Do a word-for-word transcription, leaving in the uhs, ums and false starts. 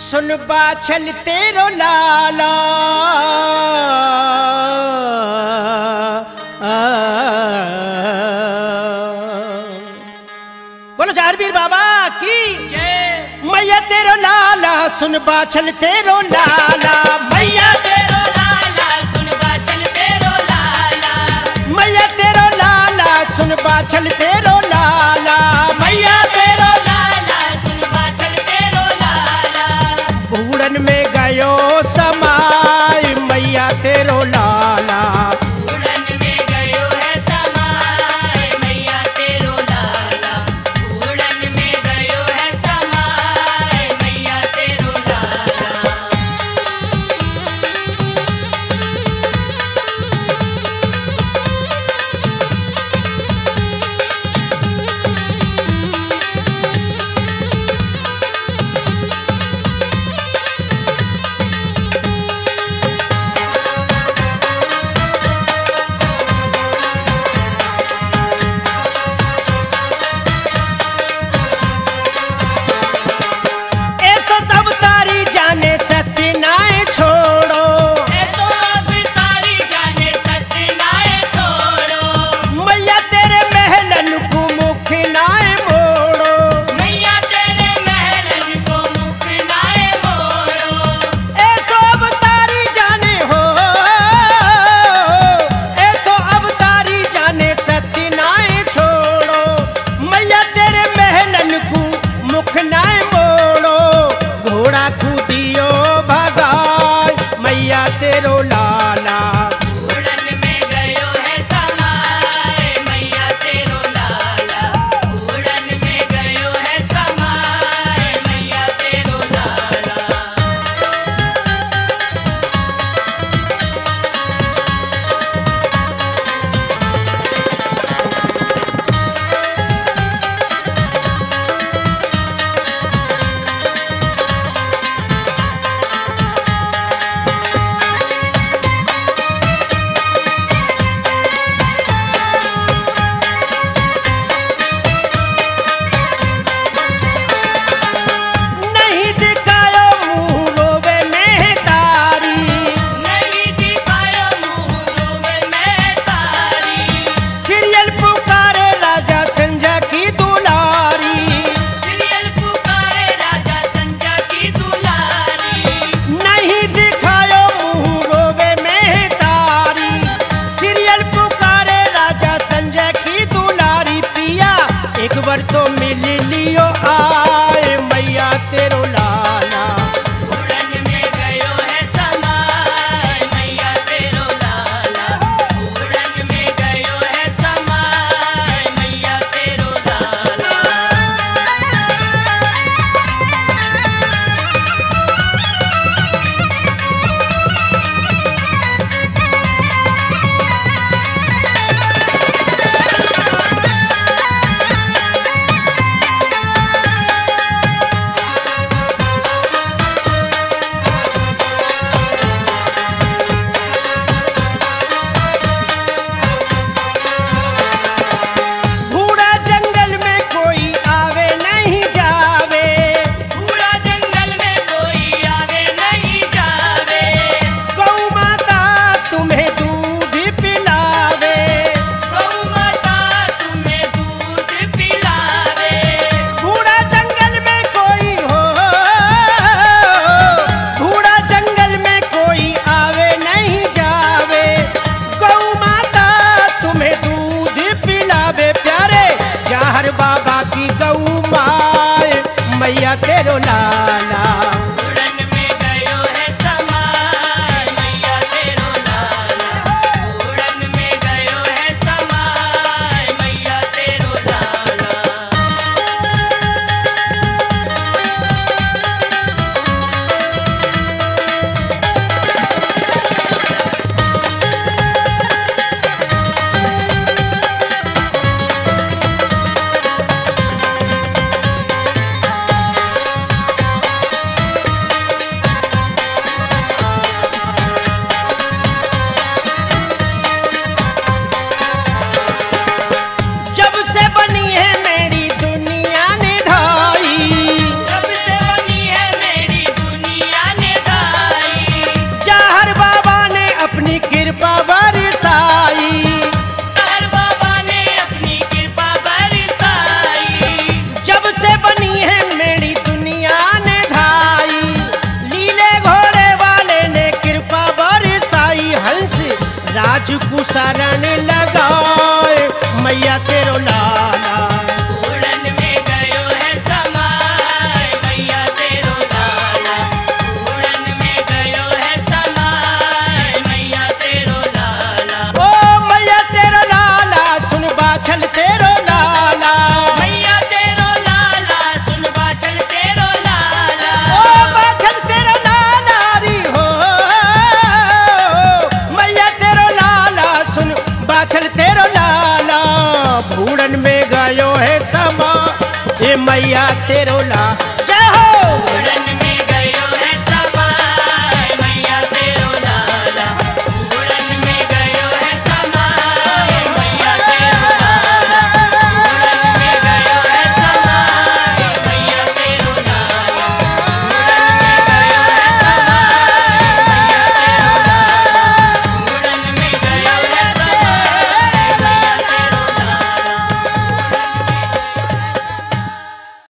सुन बाछल तेरो लाला बोलो चारवीर बाबा की जय। मैया तेरो लाला सुन बाछल तेरो लाला, मैया तेरो लाला सुन बाछल तेरो लाला, मैया तेरो लाला सुन बाछल तेरो लाला, मैया तेरो लाला सुन बाछल तेरो लाला। उड़न में गयो समाय मैया तेरो लाला, उड़न में गयो है समाय मैया तेरो लाला, उड़न में गयो है समाय मैया तेरो लाला। तू शरण लगाए मैया तेरो लाला। उड़न में गयो है समाए मैया तेरो लाला। उड़न में गयो है समाए मैया तेरो लाला। ओ मैया तेरो लाला सुन बाछल तेरो लाला। मैया तेरो लाला सुन बाछल तेरो लाला। ओ बाछल तेरो लाला री हो मैया तेरो लाला सुन बाछल तेरो लाला। भूड़न में गयो है समा ए मैया तेरो ला